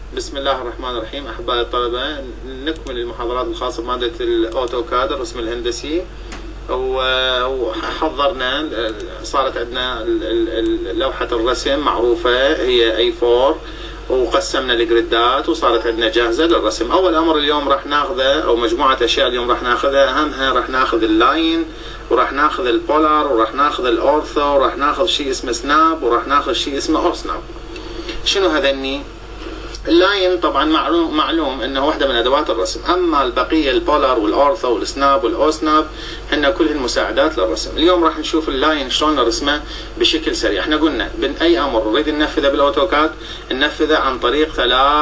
بسم الله الرحمن الرحيم. أحبائي الطلبة، نكمل المحاضرات الخاصة بمادة الأوتوكاد الرسم الهندسي، وحضرنا صارت عندنا لوحة الرسم معروفة هي A4، وقسمنا الجريدات وصارت عندنا جاهزة للرسم. أول أمر اليوم راح ناخذه أو مجموعة أشياء اليوم راح ناخذها، أهمها راح ناخذ اللاين، وراح ناخذ البولار، وراح ناخذ الأورثو، وراح ناخذ شيء اسمه سناب، وراح ناخذ شيء اسمه أو سناب. شنو هذني؟ اللاين طبعا معلوم انه واحده من ادوات الرسم، اما البقيه البولار والاورثو والسناب والاو سناب هن كلهن مساعدات للرسم. اليوم راح نشوف اللاين شلون نرسمه بشكل سريع. احنا قلنا اي امر نريد ننفذه بالاوتوكاد ننفذه عن طريق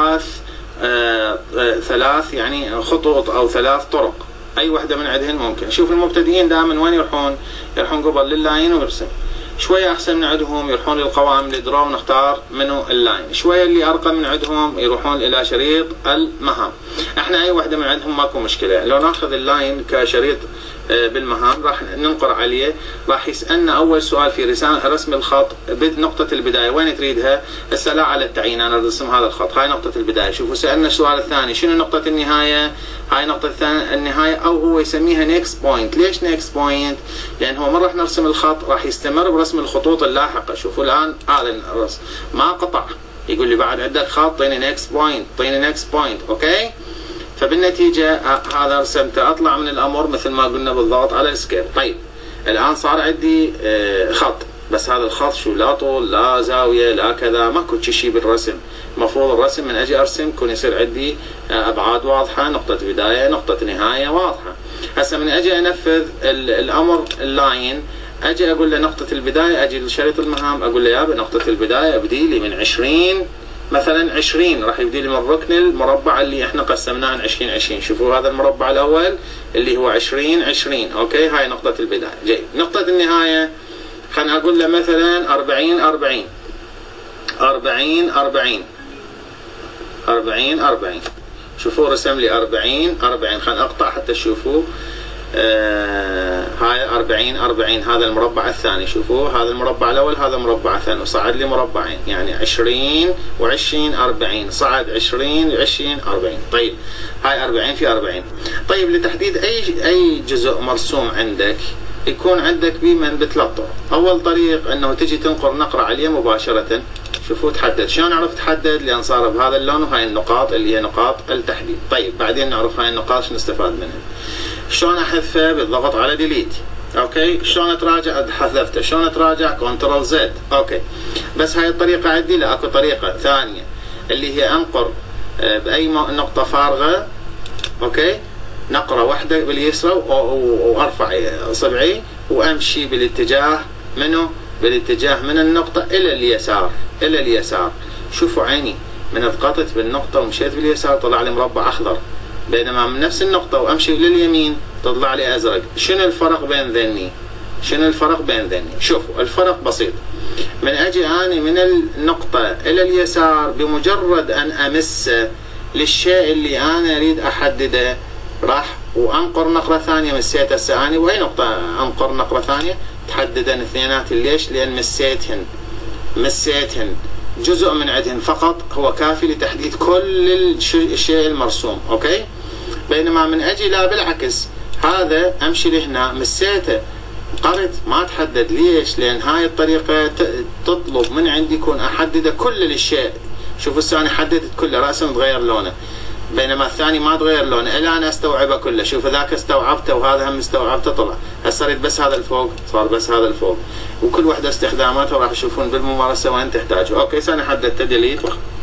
ثلاث يعني خطوط او ثلاث طرق، اي واحده من عندهن ممكن. شوف المبتدئين دائما وين يروحون قبل لللاين ويرسم. شوية أحسن من عندهم يروحون للقوائم الدرا ونختار منه اللاين. شوية اللي أرقى من عندهم يروحون إلى شريط المهام. احنا أي واحدة من عندهم ماكو مشكلة. لو ناخذ اللاين كشريط بالمهام راح ننقر عليه، راح يسألنا أول سؤال في رسم الخط نقطة البداية وين تريدها؟ هسه لا على التعيين، أنا أرسم هذا الخط، هاي نقطة البداية. شوفوا سألنا السؤال الثاني شنو نقطة النهاية؟ هاي نقطة النهاية، أو هو يسميها نيكست بوينت. ليش نيكست بوينت؟ لأن هو من راح نرسم الخط راح يستمر برسم الخطوط اللاحقة. شوفوا الآن هذا الرسم ما قطع، يقول لي بعد عندك خط طيني نيكست بوينت، طيني نيكست بوينت، أوكي؟ فبالنتيجة هذا رسمته، أطلع من الأمر مثل ما قلنا بالضغط على السكيل. طيب الآن صار عندي خط، بس هذا الخط شو لا طول لا زاوية لا كذا، ماكو شيء بالرسم. المفروض الرسم من أجي أرسم يكون يصير عندي أبعاد واضحة، نقطة بداية نقطة نهاية واضحة. هسه من أجي أنفذ الأمر اللاين، أجي أقول له نقطة البداية، أجي لشريط المهام أقول له يابا نقطة البداية أبدي لي من 20 مثلا 20، راح يبدي لي من ركن المربع اللي احنا قسمناه عن 20 20. شوفوا هذا المربع الاول اللي هو 20 20، اوكي؟ هاي نقطة البداية. جيد. نقطة النهاية خلينا اقول له مثلا 40 40 40 40 40 40. شوفوا رسم لي 40 40. خلينا اقطع حتى تشوفوا. هاي 40 40 هذا المربع الثاني. شوفوا هذا المربع الاول هذا المربع الثاني، وصعد لي مربعين يعني 20 و20 40، صعد 20 20 40. طيب هاي 40 في 40. طيب لتحديد اي جزء مرسوم عندك يكون عندك بمن بثلاث طرق. اول طريق انه تجي تنقر نقرة عليه مباشرة. شوفوا تحدد. شلون نعرف تحدد؟ لان صار بهذا اللون، وهاي النقاط اللي هي نقاط التحديد. طيب بعدين نعرف هاي النقاط شو نستفاد منها. شلون احذفه؟ بالضغط على ديليت، اوكي؟ شلون اتراجع؟ حذفته. شلون اتراجع؟ كنترول زد، اوكي؟ بس هاي الطريقة عندي. لا اكو طريقة ثانية اللي هي انقر باي نقطة فارغة، اوكي؟ نقرة واحدة باليسرى وارفع اصبعي وامشي بالاتجاه منه؟ بالاتجاه من النقطة الى اليسار، الى اليسار. شوفوا عيني من ضغطت بالنقطة ومشيت باليسار طلع لي مربع اخضر، بينما من نفس النقطة وامشي لليمين تطلع لي ازرق. شنو الفرق بين ذني؟ شنو الفرق بين ذني؟ شوفوا الفرق بسيط. من اجي اني من النقطة الى اليسار بمجرد ان امس للشيء اللي انا اريد احدده راح وانقر نقرة ثانية. مسيت هسه اني واي نقطة انقر نقرة ثانية تحددن اثنينات. ليش؟ لان مسيتهن جزء من عندهن فقط هو كافي لتحديد كل الشيء المرسوم، اوكي؟ بينما من اجي لا بالعكس، هذا امشي لهنا مسيته قرت ما تحدد. ليش؟ لان هاي الطريقة تطلب من عندي يكون احدد كل الشيء. شوفوا هسه انا حددت كله راسا تغير لونه، بينما الثاني ما تغير لونه الا انا استوعبه كله. شوف ذاك استوعبته وهذا هم استوعبته طلع. هسه اريد بس هذا الفوق، صار بس هذا الفوق. وكل وحده استخداماتها راح تشوفون بالممارسه وين تحتاجوا. اوكي هسه انا حددت ديليت،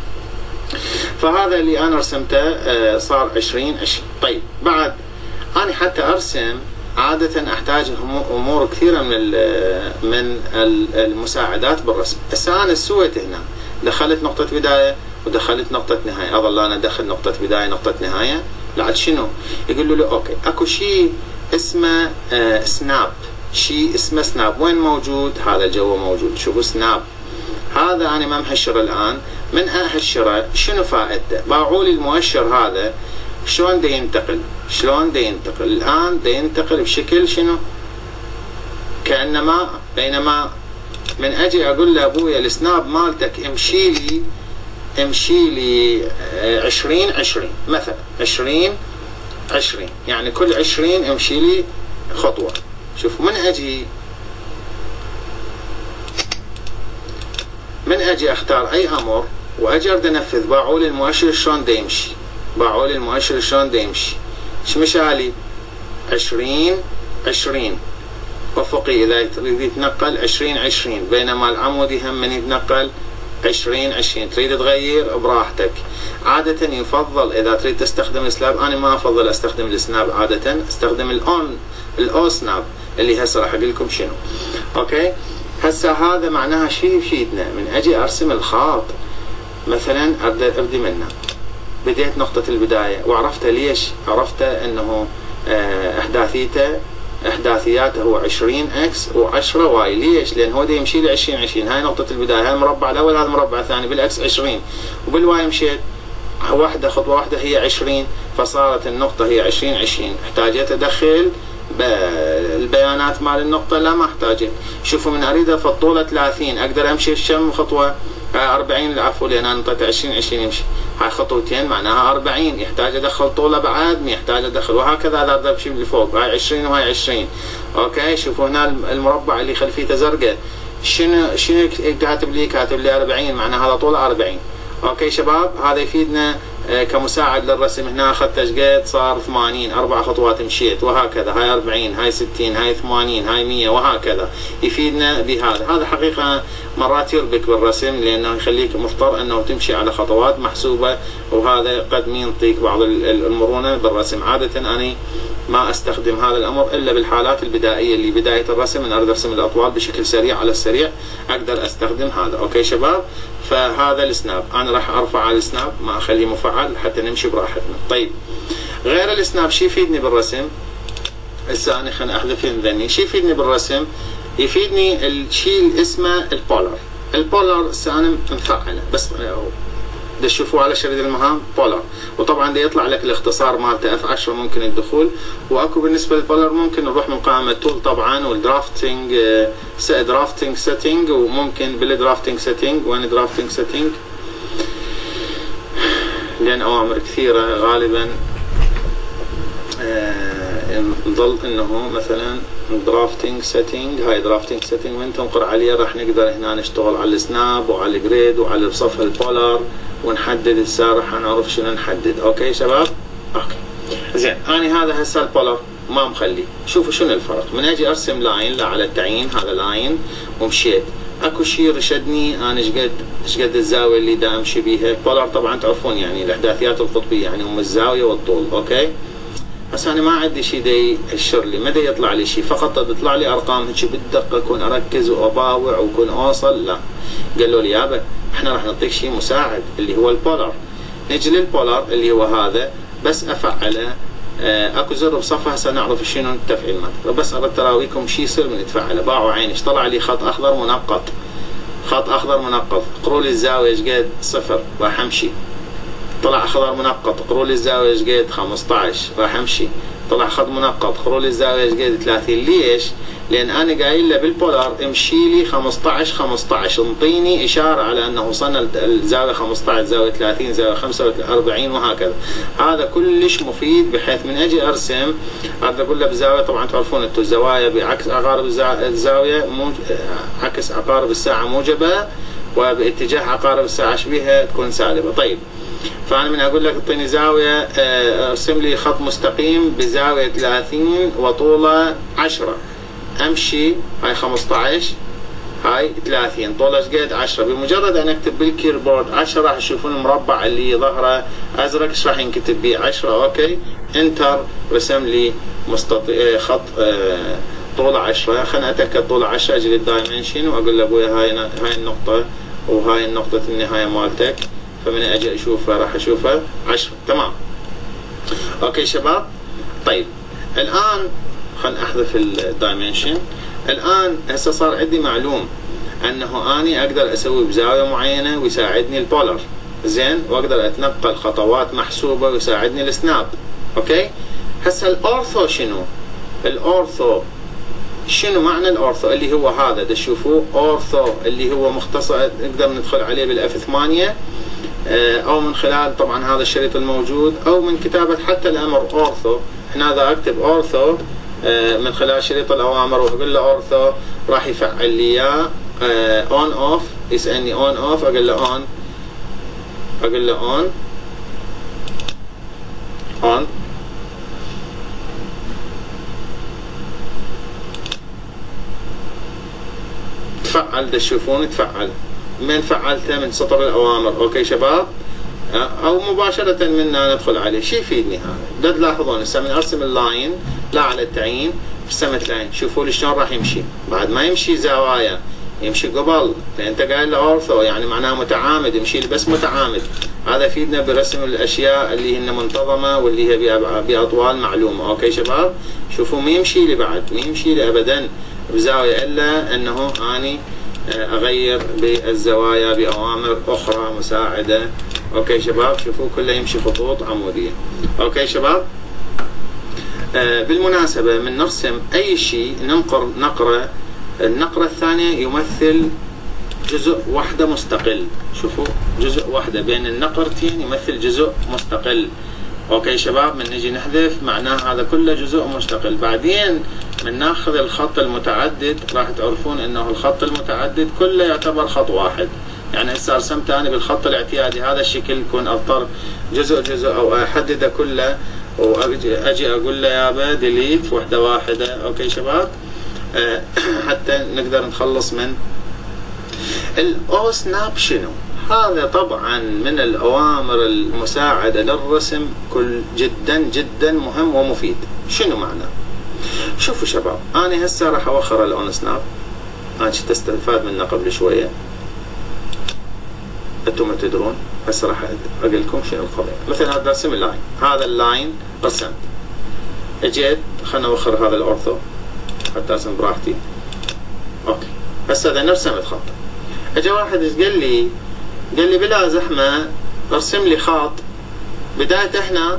فهذا اللي انا رسمته صار 20 20. طيب بعد انا حتى ارسم عاده احتاج امور كثيره من المساعدات بالرسم. هسه انا سويت هنا دخلت نقطه بدايه ودخلت نقطة نهاية. أظل أنا أدخل نقطة بداية نقطة نهاية. بعد شنو؟ يقول له أوكي أكو شيء اسمه سناب، شيء اسمه سناب. وين موجود؟ هذا الجو موجود. شوفوا سناب هذا أنا ما مهشره الآن. من أهشره شنو فائدته؟ باعوا لي المؤشر هذا شلون دا ينتقل؟ شلون دا ينتقل؟ الآن دا ينتقل بشكل شنو؟ كأنما، بينما من أجي أقول له أبويا السناب مالتك امشي لي امشي لي 20 20 مثلا 20 20 يعني كل 20 امشي لي خطوة. شوف من اجي اختار اي امر واجي اريد انفذ، باعوا لي المؤشر شلون دا يمشي، باعوا لي المؤشر شلون دا يمشي. ايش مشالي؟ 20 20 افقي اذا تريد يتنقل 20 20، بينما العمودي هم من يتنقل 20 20. تريد تغير براحتك. عادة يفضل اذا تريد تستخدم السناب، انا ما افضل استخدم السناب، عادة استخدم الاو سناب اللي هسه راح اقول لكم شنو. اوكي هسه هذا معناها شيء بشيتنا. من اجي ارسم الخط مثلا ابدي منه، بديت نقطة البداية وعرفت ليش، عرفت انه احداثياته هو 20 اكس و10 واي. ليش؟ لان هو دا يمشي لي 20 20. هاي نقطة البداية، هاي المربع الاول، هذا المربع الثاني، بالاكس 20 وبالواي مشيت واحدة خطوة واحدة هي 20، فصارت النقطة هي 20 20. احتاجت ادخل البيانات مال النقطة؟ لا ما احتاجت. شوفوا من اريدها في الطولة 30 اقدر امشي كم خطوة؟ 40 العفو، لان انا انطيته 20 20 يمشي. هاي خطوتين معناها 40، يحتاج ادخل طوله بعد، ما يحتاج ادخل، وهكذا اذا امشي لفوق. هاي 20 وهاي 20. اوكي شوفوا هنا المربع اللي خلفيته زرقاء، شنو كاتب لي؟ كاتب لي 40، معناها هذا طوله 40. اوكي شباب هذا يفيدنا كمساعد للرسم. هنا اخذت ايش قد؟ صار 80، 4 خطوات مشيت، وهكذا. هاي 40 هاي 60 هاي 80 هاي 100 وهكذا. يفيدنا بهذا. هذا حقيقة مرات يربك بالرسم، لانه يخليك مضطر انه تمشي على خطوات محسوبة، وهذا قد يعطيك بعض المرونة بالرسم. عادة انا ما استخدم هذا الامر الا بالحالات البدائية اللي بداية الرسم، ان اريد ارسم الاطوال بشكل سريع على السريع اقدر استخدم هذا. اوكي شباب فهذا السناب، انا راح ارفع السناب ما اخليه مفعل حتى نمشي براحتنا. طيب غير السناب شي يفيدني بالرسم؟ هسه انا خليني احذف ذني. شي يفيدني بالرسم؟ يفيدني الشيء اللي اسمه البولر. البولر هسه انا مفعله، بس تشوفوه على شريط المهام بولر، وطبعا دا يطلع لك الاختصار مالته F10 ممكن الدخول. واكو بالنسبه للبولر ممكن نروح من قائمه تول طبعا، والدرافتنج درافتنج سيتنج، وممكن بالدرافتنج سيتنج. وين درافتنج سيتنج؟ لان اوامر كثيره غالبا نظل انه مثلا درافتنج سيتنج. هاي درافتنج سيتنج وين تنقر عليه راح نقدر هنا نشتغل على السناب وعلى الجريد وعلى صفحه البولر ونحدد. هسه راح نعرف شنو نحدد. اوكي شباب اوكي زين. انا هذا هسه البولر ما مخلي. شوفوا شنو الفرق. من اجي ارسم لاين لا على التعيين، هذا لاين ومشيت، اكو شيء رشدني انا ايش قد الزاويه اللي دا امشي بيها. البولر طبعا تعرفون يعني الاحداثيات القطبيه يعني هم الزاويه والطول. اوكي بس انا ما عندي شيء دا يشر لي، ما دا يطلع لي شيء، فقط تطلع لي ارقام هيك بالدقه، اكون اركز واباوع واكون اوصل. لا قالوا لي يابا احنا راح نعطيك شيء مساعد اللي هو البولر. نجي للبولر اللي هو هذا، بس افعله. اكو زر بصفحه هسه نعرف شنو التفعيل مالته، بس اردت اراويكم شيء يصير من يتفعله. باعوا عيني ايش طلع لي؟ خط اخضر منقط، خط اخضر منقط. اقروا لي الزاويه ايش قد؟ 0 راح امشي. طلع اخضر منقط، اقروا لي الزاويه ايش قد؟ 15 راح امشي. طلع خط منقط، اقروا لي الزاويه ايش قد؟ 30. ليش؟ لان انا قايل له بالبولر امشي لي 15 15، انطيني اشاره على انه وصلنا الزاويه 15 زاويه 30 زاويه 45 وهكذا. هذا كلش مفيد، بحيث من اجي ارسم اريد اقول له بزاويه. طبعا تعرفون انتم الزوايا بعكس عقارب الزاويه عكس عقارب الساعه موجبه، وباتجاه عقارب الساعه شبيهه تكون سالبه. طيب فانا من اقول لك اعطيني زاويه، ارسم لي خط مستقيم بزاويه 30 وطوله 10، امشي هاي 15 هاي 30 طوله ايش قد؟ 10. بمجرد ان اكتب بالكيبورد 10 راح تشوفون المربع اللي ظهره ازرق ايش راح ينكتب به؟ 10. اوكي انتر، رسم لي خط طوله 10. خليني اتاكد طوله 10، اجي للدايمنشن واقول له ابويا هاي النقطه وهاي النقطه النهايه مالتك، فمن اجي اشوفها راح اشوفها 10. تمام اوكي شباب. طيب الان خلينا احذف الدايمنشن. الان هسه صار عندي معلوم انه اني اقدر اسوي بزاويه معينه ويساعدني البولر زين، واقدر اتنقل خطوات محسوبه ويساعدني السناب. اوكي هسه الاورثو شنو؟ الاورثو شنو معنى الاورثو؟ اللي هو هذا تشوفوه اورثو اللي هو مختصر، نقدر ندخل عليه بالاف 8 او من خلال طبعا هذا الشريط الموجود، او من كتابة حتى الامر اورثو. هنا اذا اكتب اورثو من خلال شريط الاوامر واقول له اورثو راح يفعل لي اياه اون اوف، يسالني اون اوف، اقول له اون، اقول له اون اون، تفعل. تشوفون تفعل من فعلته من سطر الاوامر. اوكي شباب، او مباشرة منا ندخل عليه. شي يفيدني هذا؟ تلاحظون هسه من ارسم اللاين لا على التعيين رسمت لاين، شوفوا لي شلون راح يمشي. بعد ما يمشي زوايا، يمشي قبل، لان انت قايل له اورثو يعني معناه متعامد، يمشي لي بس متعامد. هذا يفيدنا برسم الاشياء اللي هن منتظمه واللي هي باطوال معلومه. اوكي شباب، شوفوا ما يمشي لي بعد، ما يمشي لي ابدا بزاويه الا انه اني اغير بالزوايا باوامر اخرى مساعده. اوكي شباب، شوفوا كله يمشي خطوط عموديه. اوكي شباب، بالمناسبه من نرسم اي شيء ننقر نقره، النقره الثانيه يمثل جزء واحده مستقل. شوفوا جزء واحده بين النقرتين يمثل جزء مستقل. اوكي شباب، من نجي نحذف معناه هذا كله جزء مستقل. بعدين من ناخذ الخط المتعدد راح تعرفون انه الخط المتعدد كله يعتبر خط واحد. يعني هسه رسمت انا بالخط الاعتيادي هذا الشكل، يكون اضطر جزء جزء او احدده كله واجي اقول له يابا ديليت وحده واحده. اوكي شباب، حتى نقدر نخلص من الاو سناب. شنو هذا؟ طبعا من الاوامر المساعده للرسم، كل جدا جدا مهم ومفيد. شنو معناه؟ شوفوا شباب، انا هسه راح اوخر الاون سناب، انا كنت استفاد منه قبل شويه، انتم ما تدرون. هسه راح اقول لكم شنو القضيه. مثلا هذا رسم اللاين، هذا اللاين رسمت، اجيت خلنا اوخر هذا الاورثو حتى ارسم براحتي. اوكي هسه اذا رسمت خط، اجى واحد قال لي بلا زحمه ارسم لي خط بدايته هنا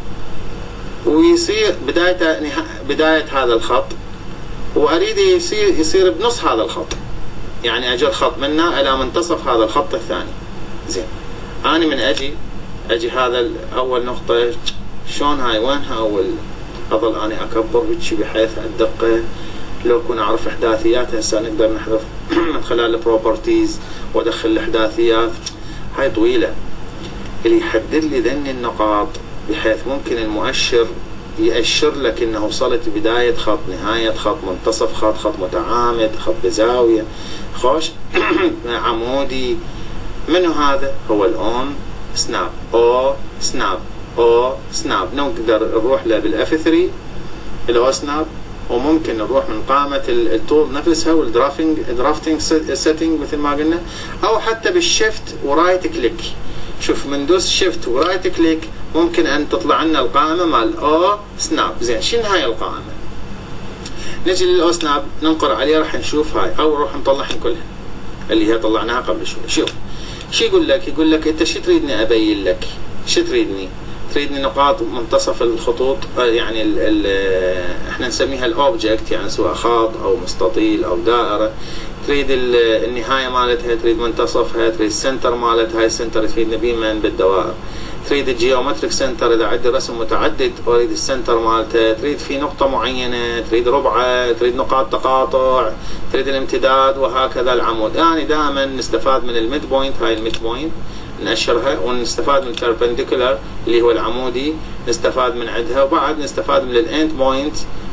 ويصير بدايه هذا الخط، واريد يصير بنص هذا الخط، يعني اجي الخط منه الى منتصف هذا الخط الثاني. زين، انا من اجي هذا اول نقطه شلون هاي وينها، اظل اني اكبر هيك بحيث الدقه لو كنا اعرف احداثياتها. هسه نقدر نحذف من خلال البروبرتيز وادخل الاحداثيات، هاي طويله. اللي يحدد لي ذني النقاط بحيث ممكن المؤشر يأشر لك انه وصلت بداية خط، نهاية خط، منتصف خط، خط متعامد، خط بزاوية، خوش عمودي. منو هذا؟ هو الاون سناب، او سناب، او سناب. نقدر نروح له بالاف 3 الاو سناب، وممكن نروح من قائمة التول نفسها والدرافتنج سيتنج مثل ما قلنا، او حتى بالشيفت ورايت كليك. شوف من دوس شيفت ورايت كليك ممكن ان تطلع لنا القائمة مال او سناب. زين، شنو هاي القائمة؟ نجي للاو سناب ننقر عليه راح نشوف هاي، او نروح نطلعهم كلها اللي هي طلعناها قبل شوي. شوف شو يقول لك؟ يقول لك انت شو تريدني ابين لك؟ شو تريدني؟ تريدني نقاط منتصف الخطوط، يعني احنا نسميها الاوبجكت، يعني سواء خط او مستطيل او دائره. تريد النهايه مالتها، تريد منتصفها، تريد السنتر مالتها. هاي السنتر تفيدنا بيما بالدوائر. تريد الجيومتريك سنتر اذا عندي رسم متعدد اريد السنتر مالته. تريد في نقطه معينه، تريد ربعه، تريد نقاط تقاطع، تريد الامتداد، وهكذا العمود. يعني دائما نستفاد من الميد بوينت، هاي الميد بوينت نأشرها، ونستفاد من البربنديكولار اللي هو العمودي نستفاد من عندها، وبعد نستفاد من الاند بوينت،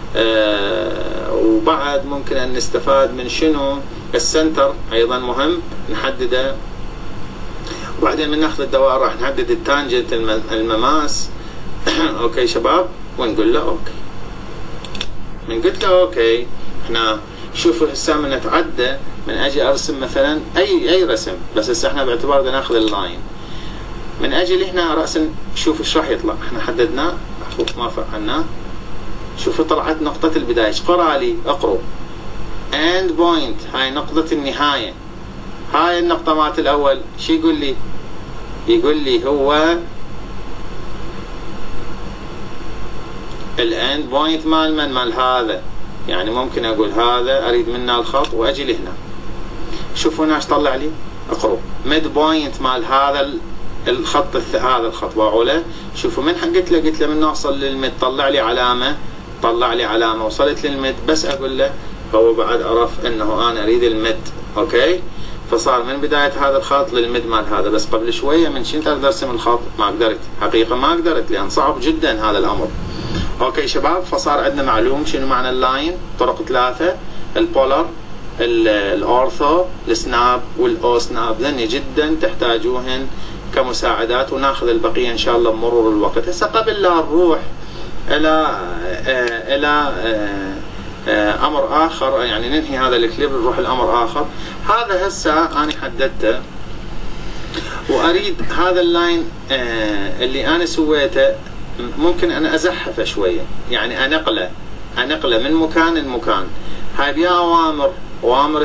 وبعد ممكن ان نستفاد من شنو؟ السنتر ايضا مهم نحدده. وبعدين من ناخذ الدوائر راح نحدد التانجنت المماس. اوكي شباب، ونقول له اوكي. من قلت له اوكي، احنا شوفوا هسه من نتعدى من اجي ارسم مثلا اي رسم، بس هسه احنا باعتبار بدنا ناخذ اللاين. من اجي لهنا راسا شوف ايش راح يطلع. احنا حددناه ما فعلناه. شوفوا طلعت نقطة البداية، ايش قرا لي؟ اقروا اند بوينت، هاي نقطة النهاية. هاي النقطة مالت الاول شو يقول لي؟ يقول لي هو الاند بوينت مال هذا. يعني ممكن اقول هذا اريد منه الخط واجي لهنا. شوفوا هنا ايش طلع لي؟ اقروا ميد بوينت مال هذا الخط هذا الخط باعوله. شوفوا من قلت له من اوصل للمد طلع لي علامه، وصلت للمد بس اقول له هو بعد عرف انه انا اريد المد. اوكي، فصار من بدايه هذا الخط للمد مال هذا. بس قبل شويه من شنت اقدر ارسم الخط؟ ما قدرت، حقيقه ما قدرت، لان صعب جدا هذا الامر. اوكي شباب، فصار عندنا معلوم شنو معنى اللاين. طرق 3: البولر، الاورثو، السناب والاو سناب، ذني جدا تحتاجوهن كمساعدات، وناخذ البقيه ان شاء الله بمرور الوقت. هسه قبل لا نروح الى امر اخر، يعني ننهي هذا الكليب نروح لامر اخر. هذا هسه انا حددته، واريد هذا اللاين اللي انا سويته ممكن انا ازحفه شويه، يعني انقله من مكان لمكان. هاي بيا اوامر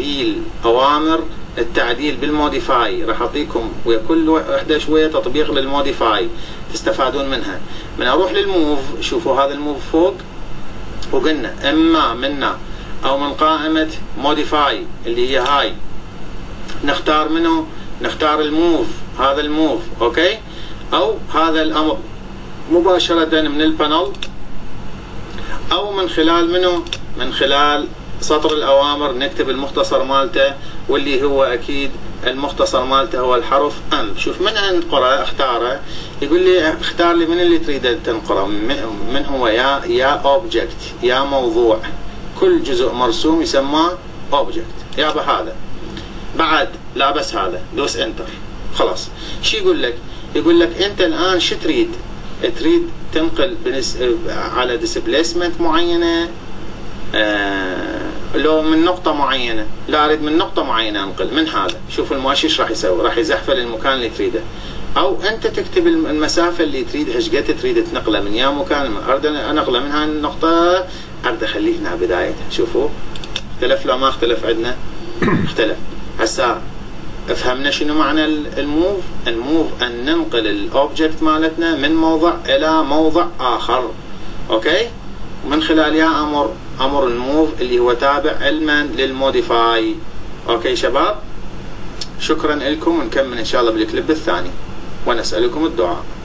التعديل بالموديفاي، راح اعطيكم ويا كل وحده شويه تطبيق للموديفاي تستفادون منها. من اروح للموف، شوفوا هذا الموف فوق، وقلنا اما منا او من قائمه موديفاي اللي هي هاي، نختار منه، نختار الموف، هذا الموف. اوكي، او هذا الامر مباشره من البانل، او من خلال منه، من خلال سطر الاوامر نكتب المختصر مالته، واللي هو اكيد المختصر مالته هو الحرف ام. شوف من انقره اختاره، يقول لي اختار لي من اللي تريد تنقره، من هو يا اوبجكت يا موضوع، كل جزء مرسوم يسمى اوبجكت. يابا هذا بعد لا بس هذا، دوس انتر خلاص. شو يقول لك؟ يقول لك انت الان شو تريد تنقل على ديسبليسمنت معينه، لو من نقطة معينة؟ لا أريد من نقطة معينة أنقل من هذا. شوف المؤشر ايش راح يسوي، راح يزحفه للمكان اللي تريده، أو أنت تكتب المسافة اللي تريدها، ايش قد تريد تنقله من يا مكان. أريد أنقله من هاي النقطة، أريد أخليه هنا بدايتها. شوفوا اختلف لو ما اختلف عندنا؟ اختلف. هسا فهمنا شنو معنى الموف. أن ننقل الأوبجكت مالتنا من موضع إلى موضع آخر. أوكي، من خلال يا امر الموف اللي هو تابع علما للموديفاي. اوكي شباب، شكرا لكم، ونكمل ان شاء الله بالكليب الثاني، ونسألكم الدعاء.